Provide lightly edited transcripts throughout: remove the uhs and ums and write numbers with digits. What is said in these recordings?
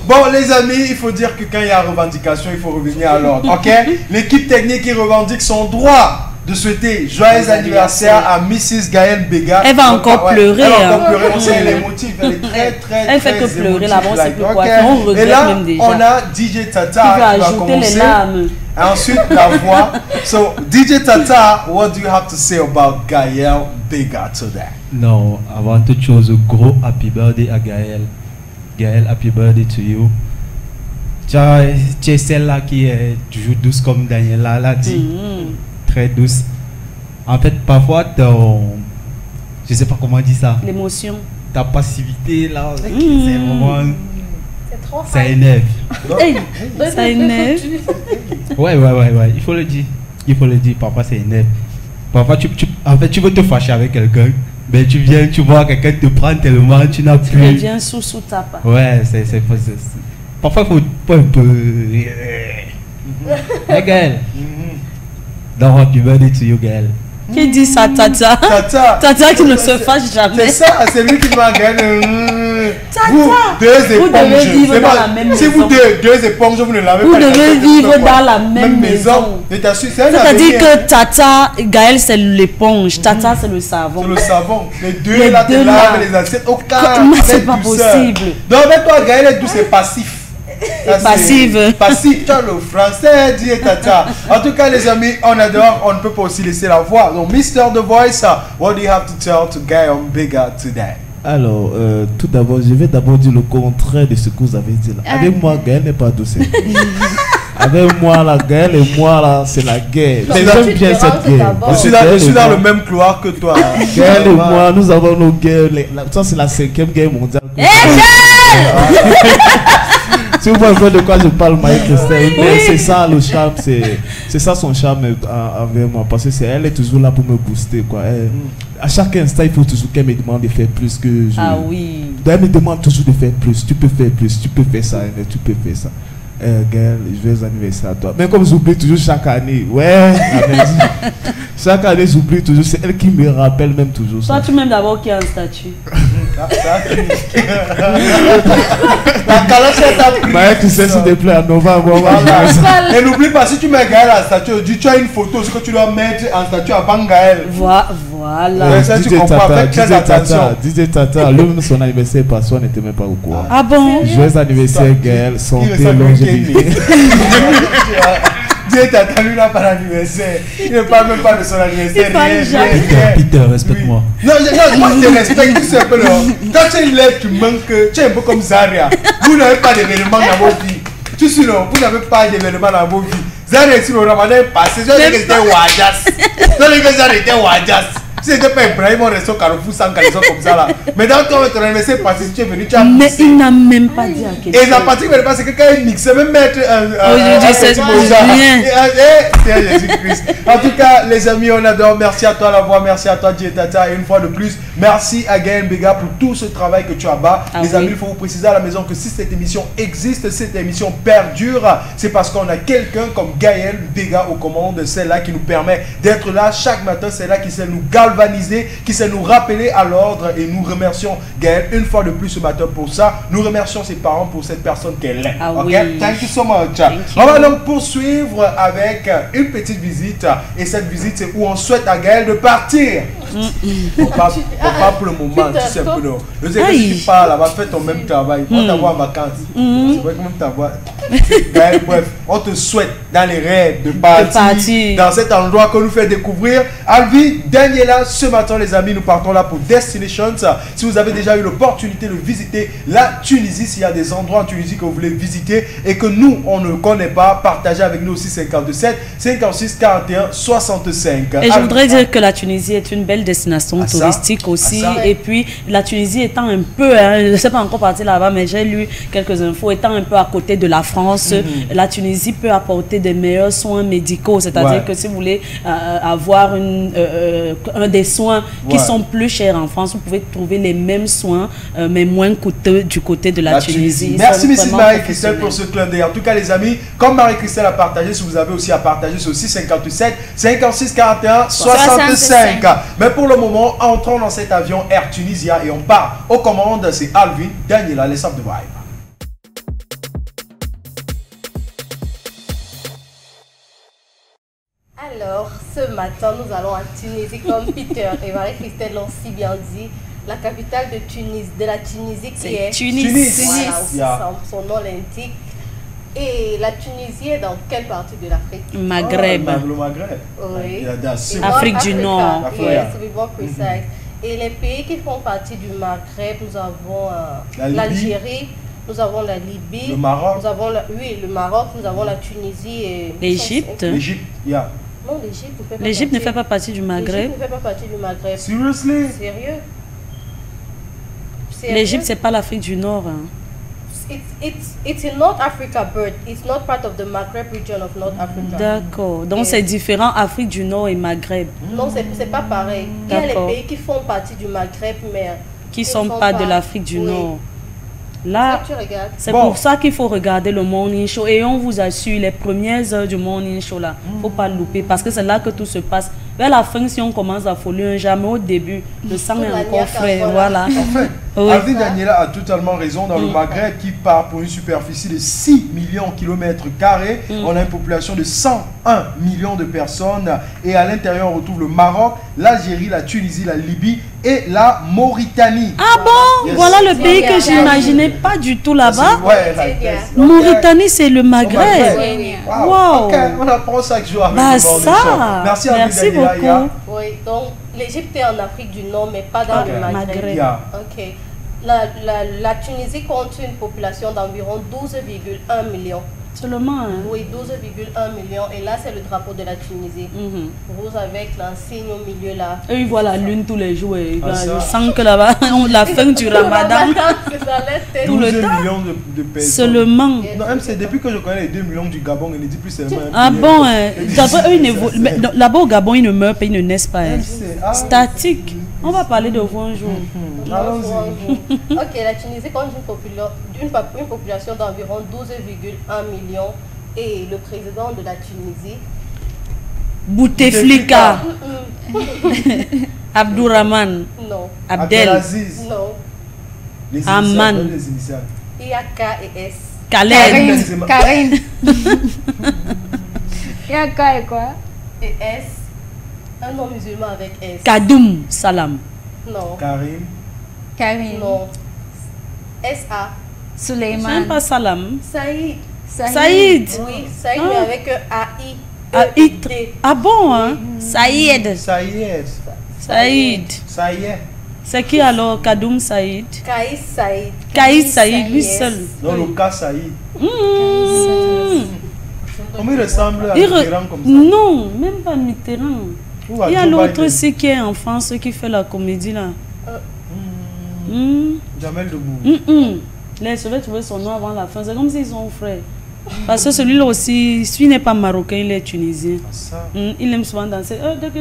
Bon, les amis, il faut dire que quand il y a revendication, il faut revenir à l'ordre. Ok? L'équipe technique qui revendique son droit de souhaiter joyeux anniversaire à Mrs. Gaëlle Bega. Elle va encore pleurer. Elle va encore pleurer. On sait les motifs. Elle est très elle fait que pleurer là-bas. On sait plus quoi. On regrette. Et là, on a DJ Tata qui va commencer. Les larmes. Et ensuite, la voix. So, DJ Tata, what do you have to say about Gaëlle Bega today? Non, avant toute chose, gros happy birthday à Gaëlle. Gaëlle, happy birthday to you. Tu es celle-là qui est toujours douce comme Daniela l'a dit. Très douce. En fait, parfois, je sais pas comment dire ça. L'émotion. Ta passivité, là, c'est vraiment... C'est trop ça énerve. Ça énerve. Ouais. Il faut le dire. Il faut le dire. Parfois, ça énerve. Parfois, en fait, tu veux te fâcher avec quelqu'un. Mais tu viens, tu vois quelqu'un te prend tellement, tu n'as plus... Tu viens sous ta part. Ouais, parfois, il faut un peu... Hey, Gaëlle. Donc, happy birthday to you, Gaëlle. Qui dit ça, Tata? Tata qui ne se fâche jamais. C'est ça, c'est lui qui m'a gagné. Vous, deux éponges. Vous devez vivre dans la même maison. Si vous deux éponges, vous ne l'avez pas. Vous devez vivre dans la même maison. C'est-à-dire que Tata, Gaëlle, c'est l'éponge. Tata, c'est le savon. C'est le savon. Les deux là, tu laves les assiettes au calme. C'est pas possible. Donc, avec toi, Gaëlle est douce et passif. Passive. Passive, tu as le français, dit Tata. En tout cas, les amis, on adore, on ne peut pas aussi laisser la voix. Donc, Mr. The Voice, what do you have to tell to Gaëlle Bega today? Alors, tout d'abord, je vais d'abord dire le contraire de ce que vous avez dit là. Avec moi, Gaëlle n'est pas douce. Avec moi, la Gaëlle et moi, là, c'est la guerre. Mais j'aime bien cette guerre. Je suis dans le même couloir que toi. Gaëlle et moi, nous avons nos guerres. Ça, c'est la 5e guerre mondiale. Si vous voyez de quoi je parle, Marie-Christelle, c'est ça le charme, c'est ça son charme avec moi, parce que elle est toujours là pour me booster, quoi. À chaque instant, il faut toujours qu'elle me demande de faire plus que je. Ah oui. Elle me demande toujours de faire plus, tu peux faire plus, tu peux faire ça, tu peux faire ça. Gaëlle, joyeux anniversaire à toi. Mais comme j'oublie toujours chaque année, chaque année j'oublie toujours, c'est elle qui me rappelle même toujours ça. Toi, tu m'aimes d'abord qui a un statut. La caloche est à prix. Tu sais, s'il te plaît, à novembre. Et n'oublie pas, si tu mets Gaëlle à statut, tu as une photo, ce que tu dois mettre en statut avant Gaëlle. Voilà. Ça, tu comprends, fais très attention. DJ Tata, lui-même son anniversaire passé, on n'était même pas au courant. Ah bon? Joyeux anniversaire, Gaëlle, santé, longévité. Dieu Tata, lui n'a pas d'anniversaire. Il ne parle même pas de son anniversaire. Peter, respecte-moi. Non, moi je te respecte tout simplement. Quand tu es lève, tu manques, tu es un peu comme Zaria. Vous n'avez pas d'événement dans vos vies. Tu sais, non, vous n'avez pas d'événement dans vos vies. Zaria, si le ramadan est passé, je dis que c'était Wajas. Je dis que Zaria était Wajas. Si c'était pas Ibrahim, on reste au Carrefour sans caleçon comme ça là. Mais dans ton anniversaire passé, si tu es venu, tu as poussé. Mais il n'a même pas dit à quel point. Et la partie qui me passe, c'est que quand il mixe, même mettre aujourd'hui, c'est bien. Jésus-Christ. En tout cas, les amis, on adore. Merci à toi la voix, merci à toi DJ Tata. Et une fois de plus, merci à Gaëlle Bega pour tout ce travail que tu as bas. Les amis, il faut vous préciser à la maison que si cette émission existe, cette émission perdure, c'est parce qu'on a quelqu'un comme Gaëlle Bega aux commandes. C'est là qui nous permet d'être là chaque matin. C'est là qui sait nous galvaniser, qui sait nous rappeler à l'ordre. Et nous remercions Gaëlle une fois de plus ce matin pour ça. Nous remercions ses parents pour cette personne qu'elle est. Okay? Thank you so much. On va donc poursuivre avec une petite visite. Et cette visite, c'est où on souhaite à Gaëlle de partir. Pas pour le moment, tout simplement. Je sais que si tu pars là-bas, fais ton même travail. On t'envoie en vacances. C'est vrai que même t'envoie. Bref, on te souhaite dans les rêves de partir dans cet endroit que nous fait découvrir Alvi, Daniela. Ce matin, les amis, nous partons là pour Destinations. Si vous avez déjà eu l'opportunité de visiter la Tunisie, s'il y a des endroits en Tunisie que vous voulez visiter et que nous, on ne connaît pas, partagez avec nous aussi 57 56 41 65. Et je voudrais dire que la Tunisie est une belle destination touristique aussi. Et puis, la Tunisie étant un peu, je ne sais pas encore partir là-bas, mais j'ai lu quelques infos, étant un peu à côté de la France, la Tunisie peut apporter des meilleurs soins médicaux. C'est-à-dire que si vous voulez avoir un des soins qui sont plus chers en France, vous pouvez trouver les mêmes soins, mais moins coûteux du côté de la Tunisie. Merci Mrs. Marie-Christelle pour ce clin d'œil. En tout cas, les amis, comme Marie-Christelle a partagé, si vous avez aussi à partager, c'est aussi 57 56 41 65. Mais pour le moment, entrons dans cet avion Air Tunisia et on part aux commandes. C'est Alvin, Daniela, les sables de vibe. Alors, ce matin, nous allons à Tunisie, comme Peter et Marie-Christelle l'ont si bien dit. La capitale de la Tunisie qui est Tunis. Voilà, son nom l'indique. Et la Tunisie est dans quelle partie de l'Afrique? Maghreb. Le Maghreb. Oui. Afrique du Nord. Yes, to be more precise. Et les pays qui font partie du Maghreb, nous avons l'Algérie, nous avons la Libye, le Maroc. Nous avons le Maroc, nous avons la Tunisie et l'Égypte. Non, l'Égypte ne fait pas partie du Maghreb. L'Égypte ne fait pas partie du Maghreb. Seriously? Sérieux? L'Égypte, c'est pas l'Afrique du Nord. Hein. It's in North Africa, but it's not part of the Maghreb region of North Africa. D'accord. Donc c'est différent, Afrique du Nord et Maghreb. Non, c'est pas pareil. Il y a les pays qui font partie du Maghreb, mais qui ne sont pas de l'Afrique du Nord. Là, c'est pour ça qu'il faut regarder le Morning Show. Et on vous assure, les premières heures du Morning Show, là, il ne faut pas louper. Parce que c'est là que tout se passe. Vers la fin, si on commence à folie, jamais au début, le sang est encore frais. Voilà. En fait, Alvin Daniela a totalement raison. Dans le Maghreb, qui part pour une superficie de 6 millions de kilomètres carrés, on a une population de 101 millions de personnes. Et à l'intérieur, on retrouve le Maroc, l'Algérie, la Tunisie, la Libye et la Mauritanie. Ah bon? Yes. Voilà le pays que j'imaginais pas du tout là-bas. Mauritanie, c'est le Maghreb. Wow. Ok, on apprend chaque jour avec le ça. Merci beaucoup. Oui, donc l'Égypte est en Afrique du Nord, mais pas dans le Maghreb. Ok. La Tunisie compte une population d'environ 12,1 millions. Seulement, hein? Oui, 12,1 millions. Et là, c'est le drapeau de la Tunisie. Rose avec l'insigne au milieu là. Et ils voient la lune tous les jours. Et je sens que là-bas, la fin du Ramadan. Tout le temps. 12 millions de personnes. Seulement. Non, c'est depuis que je connais les 2 millions du Gabon, il ne dit plus seulement. Ah bon, là-bas au Gabon, ils ne meurent pas, ils ne naissent pas. Statique. On va parler de vous un jour. Ok, la Tunisie compte une population d'environ 12,1 millions et le président de la Tunisie, Bouteflika. Abdourahmane. Non. Abdelaziz. Non. Les Amman. initiales. Il y a K et S. Karim. Il y a K et quoi? Et S. Un nom musulman avec S. Kadoum Salam. Non. Karim. Non. S.A. Suleiman. J'aime pas Salam. Saïd. Saïd. Oui, Saïd, mais avec A-I. Ah bon, hein? Saïd. C'est qui alors? Kadoum Saïd. Kaïs Saïd, lui seul. Non, le cas Saïd. Comment il ressemble à Mitterrand comme ça? Non, même pas Mitterrand. Il y a l'autre aussi qui est en France qui fait la comédie là. Jamel Debbouze. Je vais trouver son nom avant la fin. C'est comme s'ils sont frères. Parce que celui-là aussi, celui n'est pas marocain, il est tunisien. Il aime souvent danser.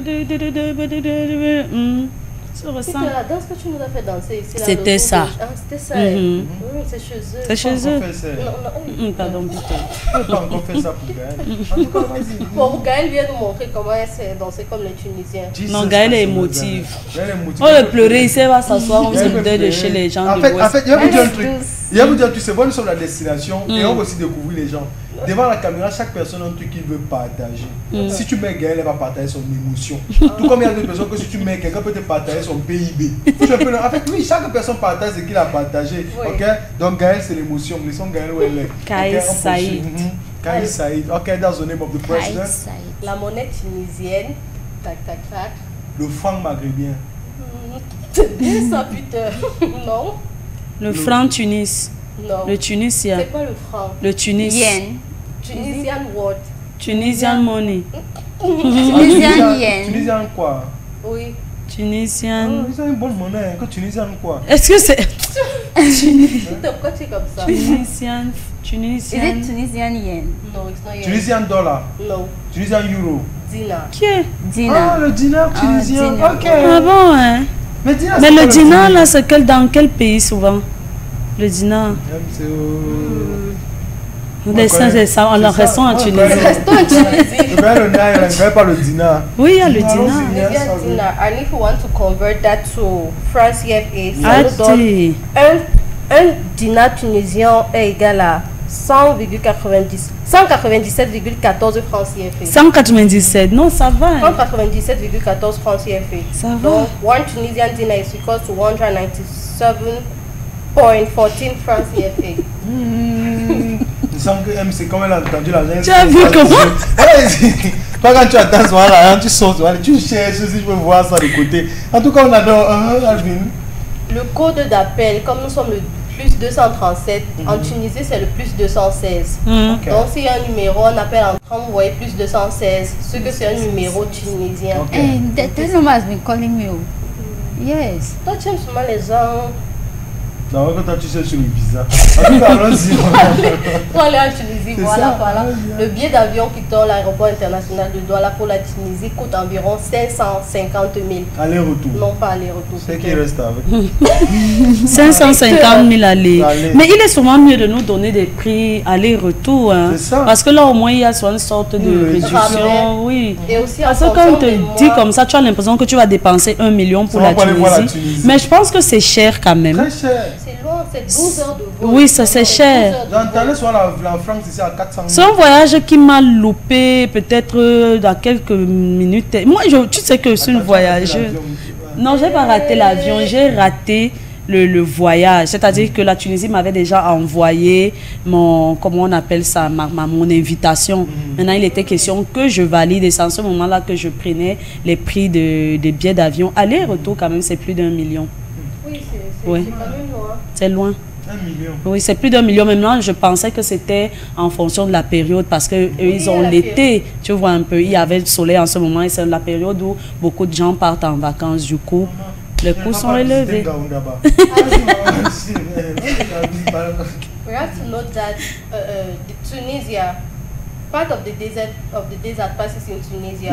Ça ressemble. C'était la danse que tu nous as fait danser ici. C'était ça. C'était ça. Oui, c'est chez eux. C'est chez eux. Pardon, putain. Je ne peux pas encore faire ça pour Gaël. En tout cas, vas-y. Bon, Gaël vient nous montrer comment elle sait danser comme les Tunisiens. Non, Gaël est émotive. On va pleurer, il va s'asseoir, on se bouteille de chez les gens. En fait, il y a vous dire un truc. Il y a vous dire, tu sais, nous sommes la destination et on va aussi découvrir les gens. Devant la caméra, chaque personne a un truc qu'il veut partager. Si tu mets Gaël, elle va partager son émotion. Tout comme il y a des personnes que si tu mets quelqu'un peut te partager son PIB. En fait, oui, chaque personne partage ce qu'il a partagé. Ok? Donc Gaël, c'est l'émotion. Laissons Gaël où elle est. Kaïs Saïd. Kaïs Saïd. Ok, that's the name of the president. La monnaie tunisienne. Tac, tac, tac. Le franc maghrébien. Ça, putain. Non. Le franc Tunis. Non. Le tunisien. C'est pas le franc. Le tunis. Yen. Tunisian what? Tunisian money. Tunisian yen. Tunisian quoi? Oui. Tunisian. Ils ont une bonne monnaie. Tunisian quoi? Est-ce que c'est. Pourquoi tu es comme ça? Tunisian. Is it Tunisian yen? No, it's not yen. Tunisian dollar? No. Tunisian euro? Dinar. Qui est? Dinar. Ah, le dinar tunisien. Dinar. Ok. Ah bon, hein? Mais le dinar, là, c'est dans quel pays souvent? Le dinar. C'est ça, on le restons en Tunisie. Pas le dinar. Oui, il y a le dinar. And if you want to convert that to franc CFA, ça nous donne un dinar tunisien est égal à 197,14 francs CFA. 197, non, ça va. 197,14 francs CFA. Ça va. Donc, one Tunisian dinar is equal to 197.14 francs CFA. C'est comme elle a entendu la Tu as vu comment? Toi, quand tu attends, voilà, tu sautes, voilà, tu cherches si je peux voir ça de côté. En tout cas, on adore. Alvin. Le code d'appel, comme nous sommes le plus 237, en Tunisie c'est le plus 216. Okay. Donc s'il y a un numéro, on appelle en train, vous voyez plus 216, ce que c'est un numéro tunisien. Okay. That number has been calling me. Yes. Toi tu aimes souvent les gens. Non, quand tu cherches sur le visa. En tout cas, allons-y. Pour aller en Tunisie, voilà. Le billet d'avion quittant l'aéroport international de Douala pour la Tunisie coûte environ 550 000. Aller-retour. Non, pas aller-retour. C'est qui reste avec 550 000 aller. Mais il est souvent mieux de nous donner des prix aller-retour. Hein. C'est ça. Parce que là, au moins, il y a soit une sorte de réduction. Oui. Et aussi, parce que quand on te dit comme ça, tu as l'impression que tu vas dépenser 1 million pour la Tunisie. Mais je pense que c'est cher quand même. Très cher. C'est loin, c'est 12 heures de vol. Oui, ça c'est cher. J'entendais soit la France ici à 400 000. C'est un voyage qui m'a loupé peut-être dans quelques minutes. Moi, tu sais que c'est une voyageuse. Non, j'ai pas raté l'avion, j'ai raté le voyage. C'est-à-dire que la Tunisie m'avait déjà envoyé mon, comment on appelle ça, mon invitation. Maintenant, il était question que je valide et c'est en ce moment-là que je prenais les prix des billets d'avion. Aller-retour, quand même, c'est plus d'1 million. Oui, c'est Oui. quand même loin. C'est loin. 1 million. Oui, c'est plus d'1 million. Maintenant, je pensais que c'était en fonction de la période parce que eux, ils ont l'été. Tu vois un peu, il y avait le soleil en ce moment et c'est la période où beaucoup de gens partent en vacances. Du coup, les coûts sont élevés. We have to note that Tunisia, part of the desert passes in Tunisia.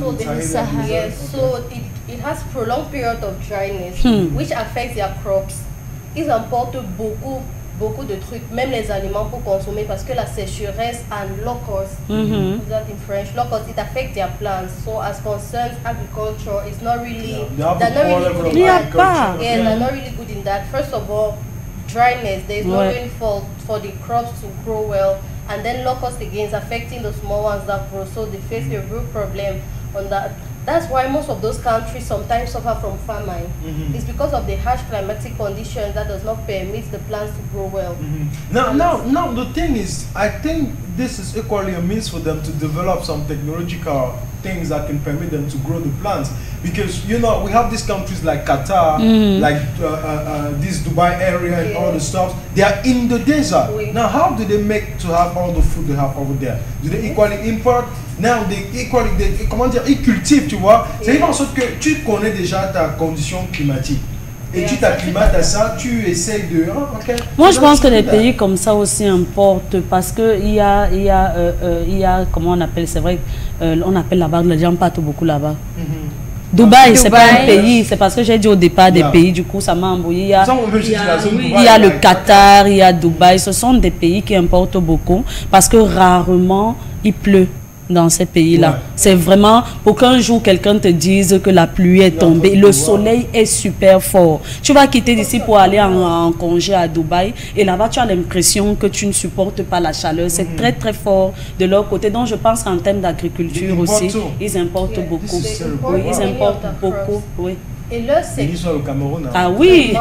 So it has prolonged period of dryness, which affects their crops. Ils importent beaucoup de trucs, même les aliments pour consommer, parce que la sécheresse and locusts, that in French, locusts, it affects their plants. So as concerns agriculture, it's not really, they're not really good in that. Yeah, they're not really good in that. First of all, dryness, there is no rainfall for the crops to grow well, and then locusts again is affecting the small ones that grow, so they face a real problem on that. That's why most of those countries sometimes suffer from famine. It's because of the harsh climatic conditions that does not permit the plants to grow well. Now, the thing is, I think this is equally a means for them to develop some technological things that can permit them to grow the plants. Because, you know, we have these countries like Qatar, like this Dubai area and all the stuff. They are in the desert. Now, how do they make to have all the food they have over there? Do they equally import? Now, comment dire, ils cultivent, tu vois. C'est en sorte que tu connais déjà ta condition climatique. Et tu t'acclimates à ça, tu essayes de... Moi, je pense que les pays comme ça aussi importent parce qu'il y a, comment on appelle, c'est vrai, on appelle là-bas, les gens partent beaucoup là-bas. Dubaï, c'est pas un pays, c'est parce que j'ai dit au départ des pays, du coup ça m'a embrouillé. Il y a le Qatar, il y a Dubaï, ce sont des pays qui importent beaucoup parce que rarement il pleut dans ces pays-là. C'est vraiment pour qu'un jour quelqu'un te dise que la pluie est tombée, le soleil est super fort. Tu vas quitter d'ici pour aller en congé à Dubaï et là-bas tu as l'impression que tu ne supportes pas la chaleur. C'est très très fort de leur côté. Donc je pense qu'en termes d'agriculture aussi, ils importent beaucoup. Oui, ils importent beaucoup. Oui. Et là, c'est... Ils sont au Cameroun. Ah oui.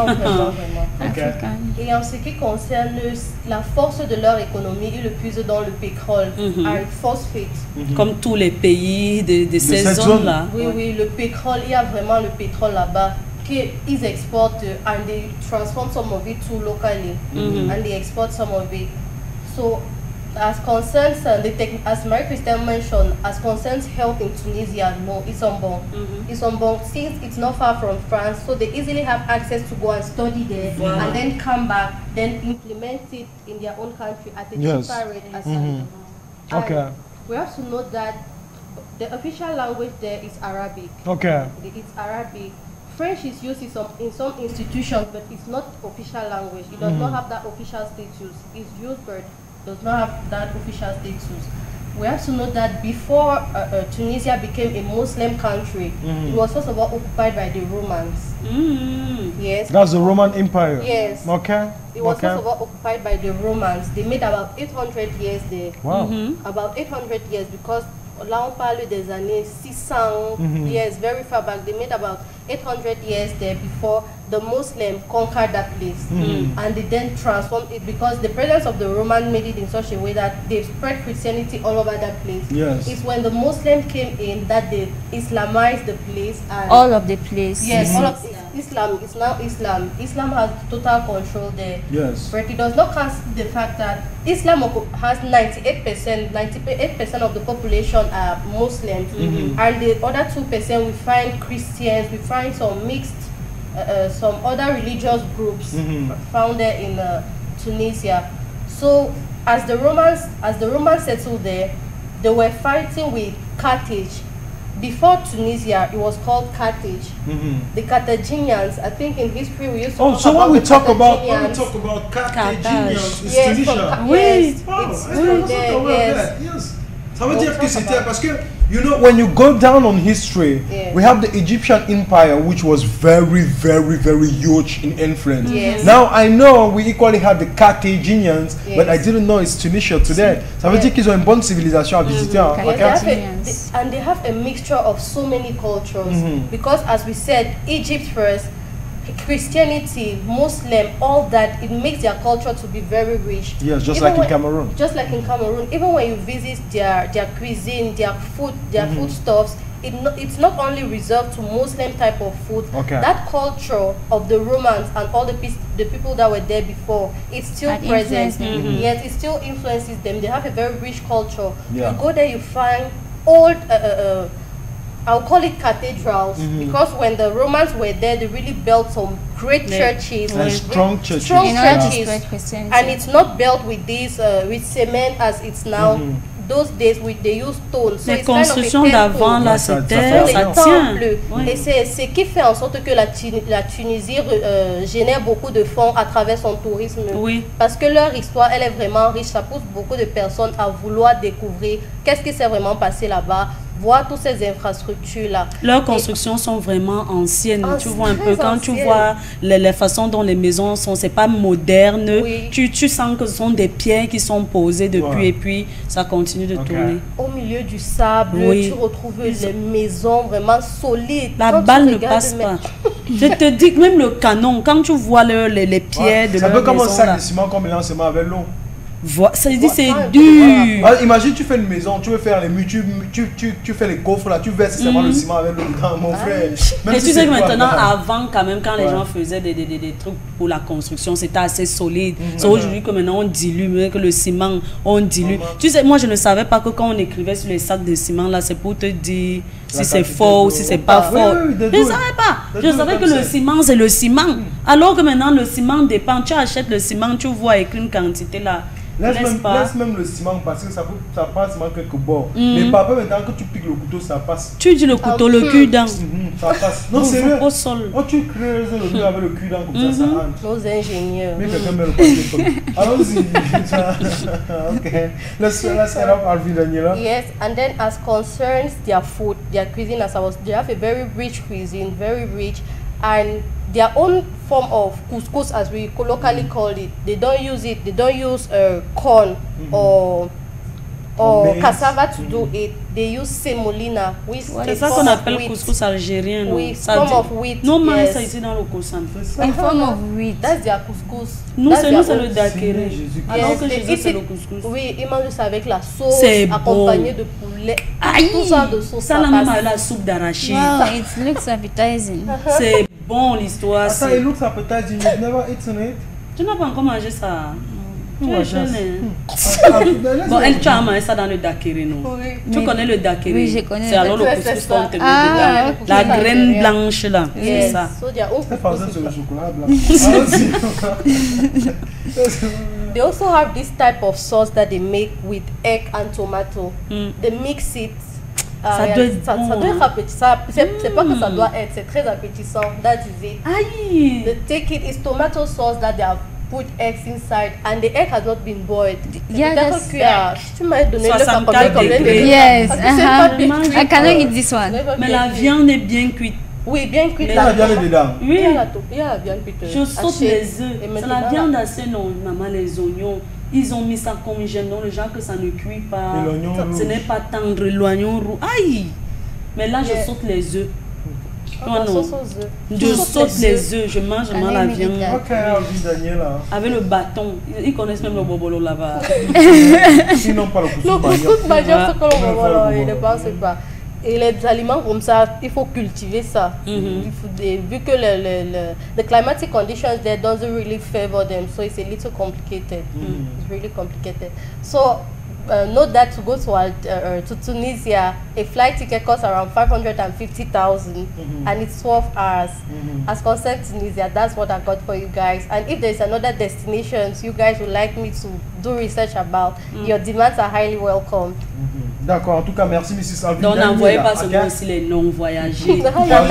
Et en ce qui concerne la force de leur économie, ils le puisent dans le pétrole, iron phosphate. Comme tous les pays de ces zones-là. Oui, le pétrole, il y a vraiment le pétrole là-bas qu'ils exportent and they transform some of it to locally and they export some of it. So, as concerns, as Marie-Christine mentioned, as concerns health in Tunisia, no, it's on bon. It's on bon since it's not far from France, so they easily have access to go and study there and then come back, then implement it in their own country at a cheaper rate. Okay. We have to note that the official language there is Arabic. Okay. It's Arabic. French is used in some institutions, but it's not official language. It does not have that official status. It's used, but does not have that official status. we have to know that before Tunisia became a Muslim country, it was first of all occupied by the Romans. Yes. That's the Roman Empire. Yes. Okay. It was first of all occupied by the Romans. They made about 800 years there. Wow. About 800 years, because là on parle des années 600 years, very far back. They made about 800 years there before the Muslim conquered that place. And they then transformed it, because the presence of the Roman made it in such a way that they spread Christianity all over that place. Yes. It's when the Muslim came in that they Islamized the place. And All of the place. yes, all of Islam is now Islam. Islam has total control there. Yes. But it does not cancel the fact that Islam has 98% of the population are Muslims, and the other 2% we find Christians, we find some mixed, some other religious groups found there in Tunisia. So as the Romans settled there, they were fighting with Carthage. Before Tunisia, it was called Carthage. The Carthaginians, I think in history we used to talk so about when we the talk about Carthaginians. Carthaginians, it's Yes, Tunisia. yes, Wow, it's I wasn't there, aware of yes. that. Yes. Ça veut dire que c'était parce que, you know, when you go down on history, Yeah. we have the Egyptian Empire, which was very, very, very huge in influence. Yes. Now I know we equally have the Carthaginians, but I Yes. didn't know it's Tunisia today. Ça veut dire qu'ils ont une bonne civilisation à visiter. Hein, Yes, ok? and they have a mixture of so many cultures, because as we said, Egypt first, Christianity, Muslim, all that, it makes their culture to be very rich. Yes, just Even like in when- Cameroon. Just like in Cameroon, even when you visit their cuisine, their foodstuffs, it's not only reserved to Muslim type of food. Okay. That culture of the Romans and all the people that were there before, it's still Had present. influenced them. Yes, it still influences them. They have a very rich culture. Yeah. You go there, you find old, I'll call it cathedrals, because when the Romans were there, they really built some great churches, And strong churches. strong In order to churches. spread Christianity. And it's not built with this with cement as it's now. Those days they use stone. So Les it's kind of a constructions temple. d'avant, là, Ça c'était, fait ça Les tient. temples. Ouais. Et c'est ce qui fait en sorte que la Tunisie génère beaucoup de fonds à travers son tourisme. Oui. Parce que leur histoire, elle est vraiment riche. Ça pousse beaucoup de personnes à vouloir découvrir qu'est-ce qui s'est vraiment passé là-bas, voir toutes ces infrastructures-là. Leurs constructions sont vraiment anciennes. Ah, Tu vois un peu, très quand tu anciennes. vois les façons dont les maisons sont, c'est pas moderne. Oui. Tu sens que ce sont des pierres qui sont posées depuis Ouais. et puis ça continue de tourner. Au milieu du sable, Oui. tu retrouves les maisons vraiment solides. La Quand tu balle ne regardes passe même- pas. Je te dis que même le canon, quand tu vois les pierres de C'est un leur peu comme un maison sac là, de ciment qu'on mélange seulement avec l'eau. ça dit c'est Voilà. dur. Ah, imagine, tu fais une maison, tu veux faire les murs, tu fais les coffres là, tu verses seulement le ciment avec l'eau dedans, mon frère. Même Et si tu sais c'est que quoi, maintenant, là. avant, quand même, quand les Ouais. gens faisaient des trucs pour la construction, c'était assez solide. C'est aujourd'hui que maintenant on dilue, mais que le ciment, on dilue. Tu sais, moi je ne savais pas que quand on écrivait sur les sacs de ciment, là, c'est pour te dire si La c'est quantité fort ou d'eau. si c'est pas Oui, fort. oui, Je des ne douilles. savais pas. Des Je douilles savais comme que le ça. ciment, c'est le ciment. Alors que maintenant, le ciment dépend. Tu achètes le ciment, tu vois avec une quantité là. Laisse N'est-ce pas? même le ciment parce que ça passe seulement quelques bords. Mais pas maintenant que tu piques le couteau, ça passe. Tu dis le couteau, le cul dans. Ça passe. Non, c'est vrai. Au sol. Oh, tu creuses le mur avec le cul dans comme ça entre. Nos ingénieurs. Mais quelqu'un met le papier comme allons-y. Ok. Let's head up, Alvin Daniela. Yes, and then as concerns their food, their cuisine, they have a very rich cuisine, very rich, and their own form of couscous, as we locally call it. They don't use corn or maize. cassava to do it. They use semolina, which C'est is ça form qu'on of appelle wheat. couscous algérien. Non? Oui, Ça form dit- of wheat, Non, mais yes. ça ici dans le couscous. In form of wheat. That's their couscous. Nous, That's c'est their c'est le own- daiquiri. Jésus-Christ. Alors que Yes, Jésus, they c'est eat le it- couscous. Oui, ils mangent ça avec la sauce, C'est accompagné bon. de poulet. Aïe! Tout ça de sauce. Ça, là, ça même passe. avec la soupe d'arachide. Wow, it looks appetizing. C'est bon l'histoire. Attends, c'est- it looks appetizing. You've never eaten it? Tu n'as pas encore mangé ça? Tu es Ouais, jeune, just- hein? Bon, Bon, tu as mangé ça dans le daiquiri, non? Oui. Tu Mais- connais le daiquiri? oui, je connais. C'est alors le Ouais, couscous c'est qu'on ça. te met Ah, dedans. ok. La Ça, graine c'est blanche, là. C'est Yes. ça. So their own c'est pas ça couscous sur le is- chocolat blanc. Allons-y. They also have this type of sauce that they make with egg and tomato. Mm. They mix it. Ça doit être ça bon, doit être hein. appétissant. C'est pas que ça doit être, c'est très appétissant. That is it. Aïe! They take it, it's tomato sauce that they have put eggs inside and the egg has not been boiled. Yeah, that's tu m'as donné le 64 degrés. Yes, I cannot eat this one. Mais la viande est bien cuite. Oui, bien cuite. Il y a la viande dedans. Oui. Il y a la viande cuite. Je saute les œufs. C'est la viande assez non, maman, les oignons. Ils ont mis ça comme j'aime, non, les gens que ça ne cuit pas. Ce n'est pas tendre, l'oignon roux. Aïe! Mais là, je saute les œufs. Non, non. Je saute les œufs, je mange vraiment la viande. Ok, Daniela. Avec le bâton. Ils connaissent même le bobolo là-bas. Sinon, pas le couscous. Le couscous majeur, c'est que le bobolo, il ne pense pas. Et les aliments comme ça, il faut cultiver ça. Vu que the climatic conditions there doesn't really favor them, so it's a little complicated. It's really complicated. So note that to go to Tunisia, a flight ticket costs around 550,000 and it's 12 hours. As concerned Tunisia, that's what I got for you guys. And if there's another destinations you guys would like me to do research about, your demands are highly welcome. D'accord, en tout cas, merci Mrs. Alvin. Donc n'envoyez pas seulement aussi les non-voyagés.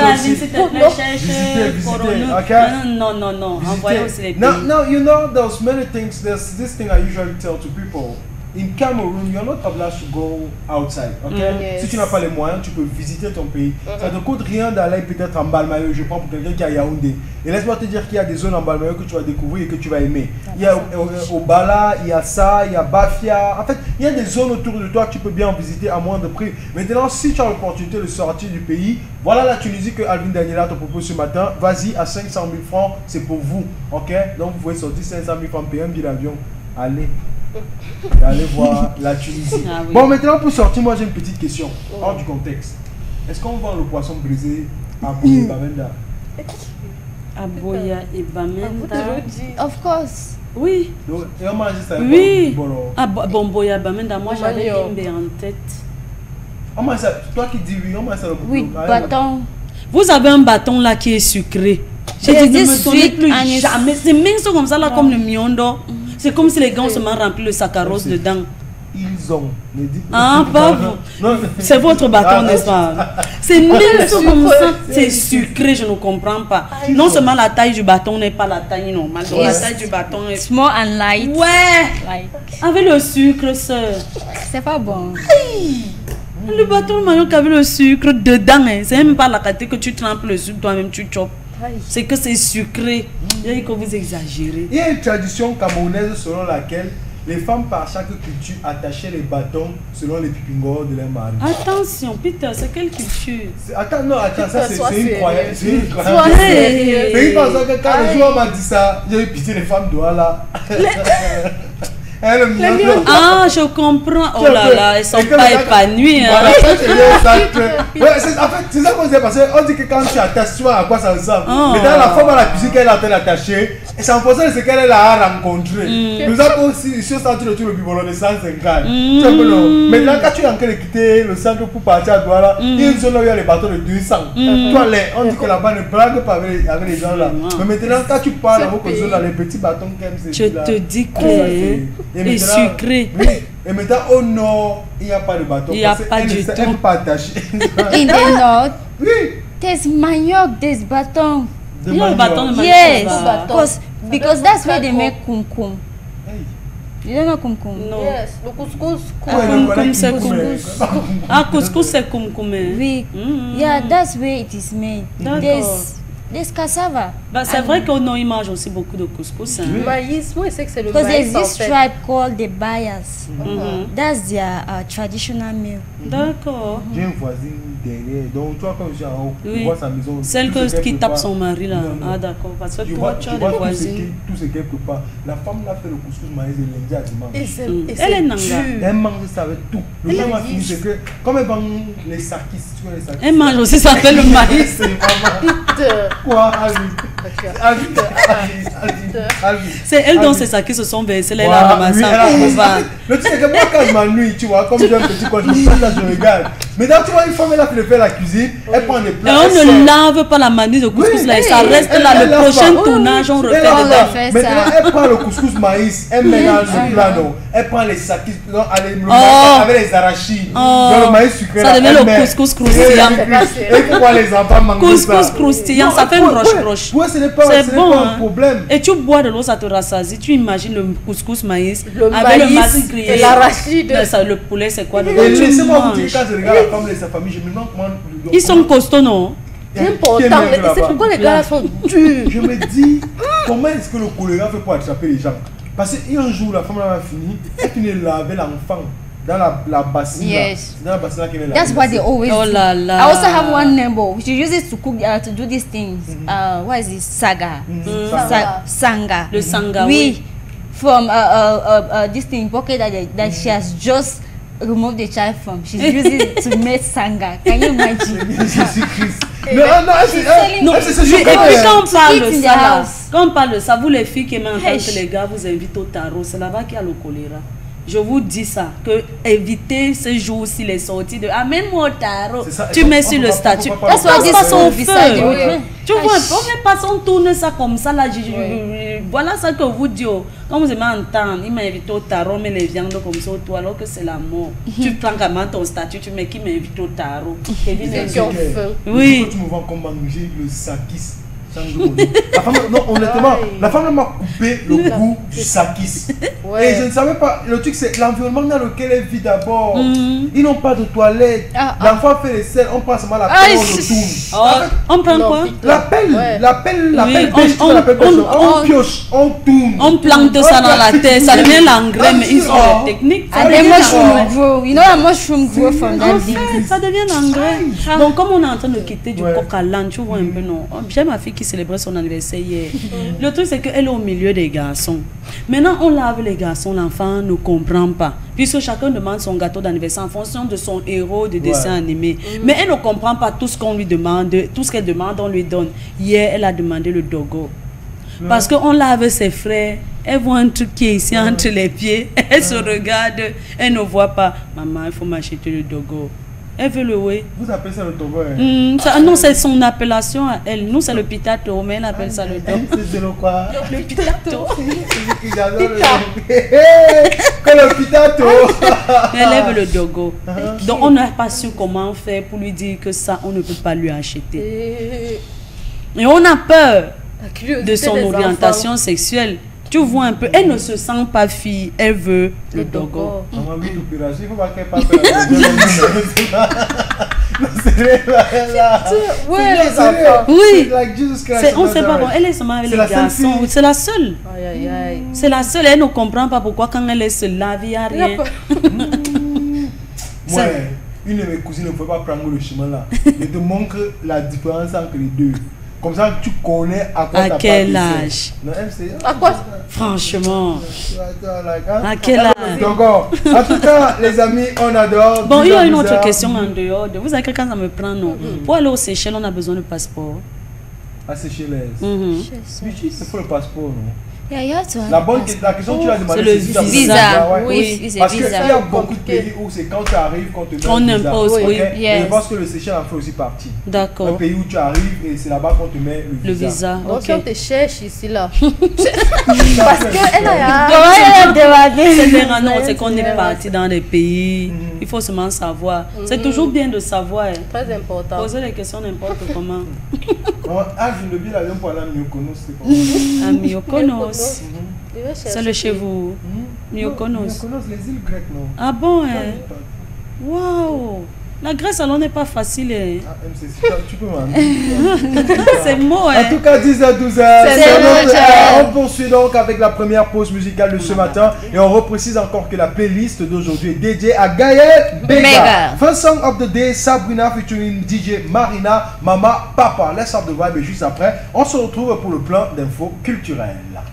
Non. Envoyez aussi les pays. Now, you know, there's many things, there's this thing I usually tell to people. In Cameroon, you're not obliged to go outside, ok? Yes. Si tu n'as pas les moyens, tu peux visiter ton pays. Ça ne te coûte rien d'aller peut-être en Balmayo, je prends pour quelqu'un qui est à Yaoundé. Et laisse-moi te dire qu'il y a des zones en Balmayo que tu vas découvrir et que tu vas aimer. Il y a au Bala, il y a ça, il y a Bafia. En fait, il y a des zones autour de toi que tu peux bien visiter à moindre prix. Maintenant, si tu as l'opportunité de sortir du pays, voilà la Tunisie que Alvin Daniela te propose ce matin. Vas-y, à 500 000 francs, c'est pour vous, ok? Donc vous pouvez sortir 500 000 francs, payer un billet d'avion. Allez voir la Tunisie. Ah, oui. Bon, maintenant pour sortir, moi j'ai une petite question hors du contexte. Est-ce qu'on vend le poisson brisé à Boya Bamenda? À Boya et Bamenda. Of course. Oui. Et on mange ça avec Oui. Bolo. Ah bon, Boya Bamenda, moi j'avais Bimbe en tête. On mange ça, toi qui dis oui, on mange ça le Oui, bâton. Vous avez un bâton là qui est sucré. J'ai dit, ne me donnez plus jamais. C'est mince comme ça là, comme le miondo. C'est comme si les gars se m'ont rempli le saccharose dedans. Ils ont. Ah, pas vous. C'est votre bâton, n'est-ce pas? C'est mince comme ça. C'est sucré, je ne comprends pas. Non seulement la taille du bâton n'est pas la taille normale. Donc la taille du bâton est Small and light. Ouais. Avec le sucre, sœur. C'est pas bon. Le bâton maillot qui avait le sucre dedans, hein. C'est même pas la qualité que tu trempes le sucre toi-même, tu chopes. C'est que c'est sucré. Il y a que vous exagérez. Il y a une tradition camerounaise selon laquelle les femmes par chaque culture attachaient les bâtons selon les pipingos de leur mari. Attention, Peter, c'est quelle culture? Attends, ça c'est une croyance. C'est une croyance. Sois C'est une croyance que quand le jour m'a dit ça, j'ai eu pitié les femmes d'Ouala. Ah, je comprends. Oh là là, elles sont pas épanouies. Voilà, ça c'est en fait, c'est ça qu'on disait parce qu'on dit que quand tu attaches, tu vois à quoi ça ressemble. Mais dans la forme à la cuisine qu'elle a en train d'attacher, et c'est en fonction de ce qu'elle a rencontré. Nous avons aussi sur le centre de tout le bibelot de 150. Maintenant, quand tu es en train de quitter le centre pour partir à Douala, il y a une zone où il y a les bateaux de 200. Toi, on dit que là-bas ne blague pas avec les gens là. Mais maintenant, quand tu parles avec les zone là, les petits bâtons qu'elle c'est je te dis que est sucré. Oui. Et maintenant au nord, il n'y a pas de bâton. Il n'y a pas du tout. Elle ne peut pas attacher. In the north, Oui. there's manioc, there's baton. Il y a le bâton de manioc. Yes, because that's where they make kumkum. You don't know kumkum? Non. Yes, le couscous. Kumkum c'est couscous. Ah, couscous c'est kumkum. Oui. Yeah, that's where it is made. D'accord. There's cassava. Bah, c'est vrai qu'on ils mangent aussi beaucoup de couscous. Hein. Maïs, moi je sais que c'est le Because maïs there's en this fait. tribe called the Bayas. That's their traditional meal. D'accord. J'ai une voisine derrière. Donc toi quand je suis en haut, tu Oui. vois sa maison. Celle qui tape son mari là. Non, non. Ah d'accord. Parce que Tu toi vois, tu as des voisines. tout ce quelque part. La femme là fait le couscous maïs de lundi à dimanche. Elle est nanga. Elle mange ça avec tout. Le temps m'a fini, c'est que comme elle vend les sakis, tu vois les sakis. Elle mange aussi ça fait le maïs. C'est vraiment. Quoi, Alvin. C'est elle dont c'est ça qui se sont versés. Elle a Voilà, ramassé oui, elle a en ramassé. couvent. Le truc, c'est que moi, quand je m'ennuie, tu vois, comme j'ai un petit coin, je me place là, je regarde. Mais donc, tu vois, une femme, elle a fait faire la cuisine, elle prend des plats. Et on ne lave pas la manille de couscous là, et ça reste là. Le prochain tournage, on refait dedans. Maintenant, elle prend le couscous maïs, elle mélange le plat, non. Elle prend les sakis, avec les arachides. Dans le maïs sucré. Ça devient le couscous croustillant. Et pourquoi les enfants mangent ça? Couscous croustillant, ça fait une roche-roche. Ouais, ce n'est pas un problème. Et tu bois de l'eau, ça te rassasie. Tu imagines le couscous maïs avec le maïs grillé. Et l'arachide. Le poulet, c'est quoi? Et laissez-moi vous dire, quand je regarde la femme et sa famille, je me demande comment. Ils sont costauds, non? C'est important. C'est pourquoi les gars sont durs. Je me dis, comment est-ce que le choléra fait pour attraper les gens? Parce qu'un jour, la femme a fini, elle finit de laver l'enfant dans la bassine. Yes. Dans la bassine qu'elle est là. That's what they always Oh do. là là. I also have one neighbor. She uses to cook, to do these things. What is it? Saga. Sanga. Le sanga, Oui. From this thing pocket that she has just removed the child from. She's using it to make sanga. Can you imagine? Jésus-Christ. Non, c'est Et puis quand on parle de Eat in the ça, là, house. quand on parle de ça, vous les filles qui aiment entendre Hesh. que les gars vous invitent au tarot, c'est là-bas qu'il y a le choléra. Je vous dis ça, que évitez ce jour-ci les sorties de amène-moi au tarot. Tu mets sur le statut. That's why this Passe au is feu. beside you. Tu vois, on met pas, on tourne ça comme ça là. Voilà ça que vous dites. Quand vous aimez entendre, il m'a invité au tarot, mais les viandes comme ça au toit, alors que c'est la mort. Tu prends comment ton statut, tu mets qui m'invite au tarot. Oui. Tu me vois comme manger le sakis. La femme, non, honnêtement, la femme m'a coupé le goût du sakis. Et je ne savais pas, le truc c'est l'environnement dans lequel elle vit d'abord. Ils n'ont pas de toilette. L'enfant fait les selles, on prend seulement la pelle, on le tourne. On prend quoi? La pelle on pioche, on tourne. On plante ça dans la terre, ça devient l'engrais, mais ils ont des techniques. And the mushroom grow. You know a mushroom grow from that En fait, ça devient l'engrais. Donc comme on est en train de quitter du coq à l'âne, tu vois un peu, non. J'ai ma fille qui célébrait son anniversaire hier. Le truc c'est qu'elle est au milieu des garçons. Maintenant on lave les garçons, l'enfant ne comprend pas. Puisque chacun demande son gâteau d'anniversaire en fonction de son héros de dessin animé. Mais elle ne comprend pas tout ce qu'on lui demande, tout ce qu'elle demande, on lui donne. Hier, elle a demandé le dogo. Parce qu'on lave ses frères, elle voit un truc qui est ici entre les pieds, elle se regarde, elle ne voit pas. Maman, il faut m'acheter le dogo. Elle veut le oui. Vous appelez ça le dogo, hein? Non, c'est son appellation à elle. Nous, c'est le pitato, mais elle appelle ça le dogo. C'est le quoi? Le pitato. Que le pitato. Elle aime le dogo. Donc, on n'a pas su comment faire pour lui dire que ça, on ne peut pas lui acheter. Et on a peur de son orientation sexuelle. Tu vois un peu, elle ne se sent pas fille, elle veut le dogo. Maman, oui, l'opération, il faut pas qu'elle passe Ouais, les enfants. Oui, on ne sait sait pas, elle est seulement avec les garçons. C'est la seule. C'est la seule, elle ne comprend pas pourquoi quand elle est seule, la vie, il n'y a rien. Moi, une de mes cousines ne pouvait pas prendre le chemin là. Je te montre la différence entre les deux. Comme ça, tu connais à quoi à quel âge? Non, MC, à quoi? Franchement. À quel âge? D'accord. En tout cas, les amis, on adore. Bon, il y a une autre question en dehors. Vous savez, quelqu'un ça me prend, non? Pour aller aux Seychelles, on a besoin de passeport. À Seychelles. Il faut le passeport, non? Yeah, you have to have La question que tu as demandé, c'est le visa. Oui, c'est parce qu'il y visa. a beaucoup de pays où c'est quand tu arrives qu'on te donne On le visa. impose, oui. Et je pense que le Seychelles en fait aussi partie. Un D'accord. pays où tu arrives et c'est là-bas qu'on te met le visa. Le visa. Donc, si on te cherche ici, là. Parce qu'elle a... C'est qu'on est parti dans des pays. Il faut seulement savoir. C'est toujours bien de savoir. Très important. Poser les questions n'importe comment. Ah, je ne dis la même pour aller à Mykonos, c'est comment? À Mykonos. C'est le chez vous. Mykonos. Mykonos, les îles grecques, non? Ah bon, hein? Waouh! La Grèce, alors, n'est pas facile. Hein? Ah, MC, tu peux m'en C'est mot, hein? En tout cas, 10h, 12h. On poursuit donc avec la première pause musicale de ce matin. Et on reprécise encore que la playlist d'aujourd'hui est dédiée à Gaël Bega. First song of the day, Sabrina featuring DJ Marina, Mama, Papa. Let's have the vibe. Et juste après, on se retrouve pour le plan d'infos culturelles.